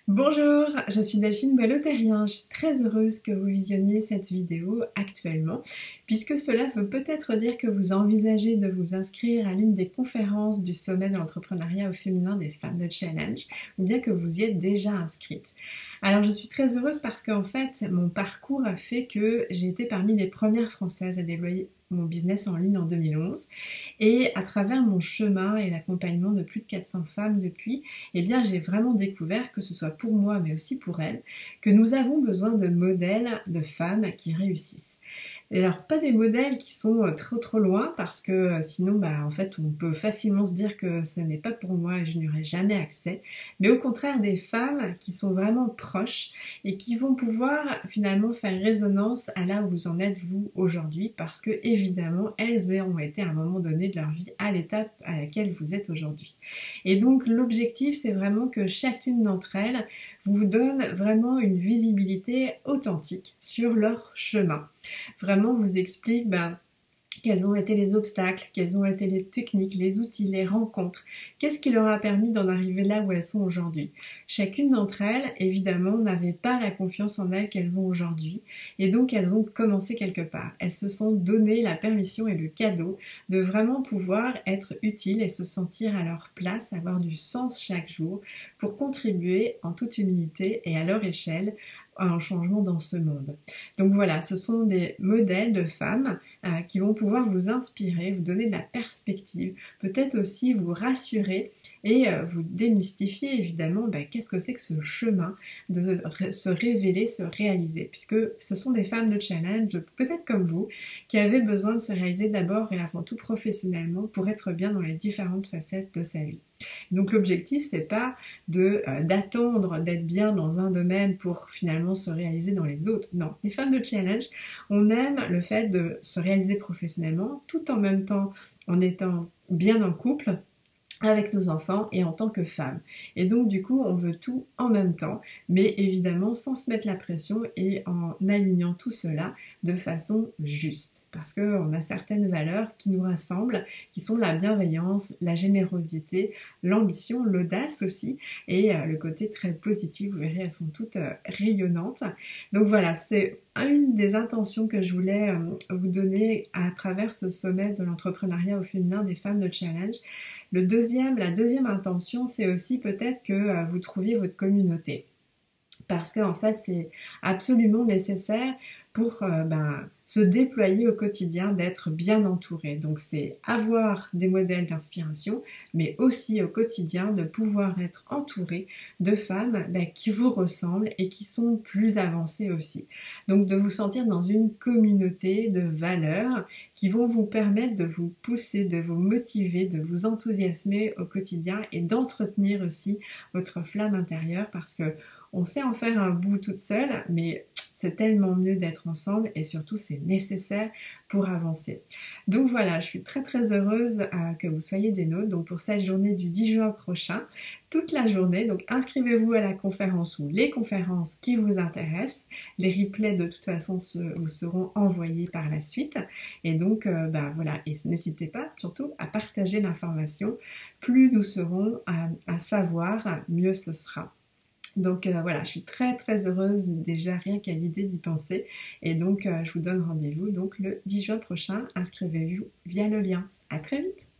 Bonjour, je suis Delphine Boileau-Terrien. Je suis très heureuse que vous visionniez cette vidéo actuellement, puisque cela veut peut-être dire que vous envisagez de vous inscrire à l'une des conférences du sommet de l'entrepreneuriat au féminin des femmes de Challenge, ou bien que vous y êtes déjà inscrite. Alors je suis très heureuse parce qu'en fait, mon parcours a fait que j'ai été parmi les premières Françaises à déployer mon business en ligne en 2011 et à travers mon chemin et l'accompagnement de plus de 400 femmes depuis, eh bien j'ai vraiment découvert, que ce soit pour moi mais aussi pour elles, que nous avons besoin de modèles de femmes qui réussissent. Et alors pas des modèles qui sont trop loin parce que sinon en fait on peut facilement se dire que ce n'est pas pour moi et je n'y aurai jamais accès, mais au contraire des femmes qui sont vraiment proches et qui vont pouvoir finalement faire résonance à là où vous en êtes vous aujourd'hui, parce que évidemment elles ont été à un moment donné de leur vie à l'étape à laquelle vous êtes aujourd'hui. Et donc l'objectif c'est vraiment que chacune d'entre elles vous donne vraiment une visibilité authentique sur leur chemin. Vraiment vous explique quels ont été les obstacles, quelles ont été les techniques, les outils, les rencontres, qu'est-ce qui leur a permis d'en arriver là où elles sont aujourd'hui. Chacune d'entre elles, évidemment, n'avait pas la confiance en elles qu'elles ont aujourd'hui, et donc elles ont commencé quelque part. Elles se sont donné la permission et le cadeau de vraiment pouvoir être utiles et se sentir à leur place, avoir du sens chaque jour, pour contribuer en toute humilité et à leur échelle un changement dans ce monde. Donc voilà, ce sont des modèles de femmes qui vont pouvoir vous inspirer, vous donner de la perspective, peut-être aussi vous rassurer et vous démystifier évidemment qu'est-ce que c'est que ce chemin de se révéler, se réaliser, puisque ce sont des femmes de challenge, peut-être comme vous, qui avaient besoin de se réaliser d'abord et avant tout professionnellement pour être bien dans les différentes facettes de sa vie. Donc l'objectif c'est pas d'attendre d'être bien dans un domaine pour finalement se réaliser dans les autres. Non, les femmes de challenge, on aime le fait de se réaliser professionnellement tout en même temps en étant bien en couple avec nos enfants et en tant que femme. Et donc du coup on veut tout en même temps, mais évidemment sans se mettre la pression et en alignant tout cela de façon juste. Parce qu'on a certaines valeurs qui nous rassemblent, qui sont la bienveillance, la générosité, l'ambition, l'audace aussi, et le côté très positif, vous verrez, elles sont toutes rayonnantes. Donc voilà, c'est une des intentions que je voulais vous donner à travers ce sommet de l'entrepreneuriat au féminin des femmes de challenge. La deuxième intention, c'est aussi peut-être que vous trouviez votre communauté. Parce qu'en fait, c'est absolument nécessaire pour se déployer au quotidien, d'être bien entouré. Donc c'est avoir des modèles d'inspiration, mais aussi au quotidien de pouvoir être entouré de femmes qui vous ressemblent et qui sont plus avancées aussi. Donc de vous sentir dans une communauté de valeurs qui vont vous permettre de vous pousser, de vous motiver, de vous enthousiasmer au quotidien et d'entretenir aussi votre flamme intérieure, parce que on sait en faire un bout toute seule, mais c'est tellement mieux d'être ensemble et surtout c'est nécessaire pour avancer. Donc voilà, je suis très heureuse que vous soyez des nôtres. Donc pour cette journée du 10 juin prochain, toute la journée, donc inscrivez-vous à la conférence ou les conférences qui vous intéressent. Les replays de toute façon vous seront envoyés par la suite. Et donc voilà, et n'hésitez pas surtout à partager l'information. Plus nous serons à savoir, mieux ce sera. Donc voilà, je suis très heureuse déjà rien qu'à l'idée d'y penser, et donc je vous donne rendez-vous donc le 10 juin prochain. Inscrivez-vous via le lien. À très vite.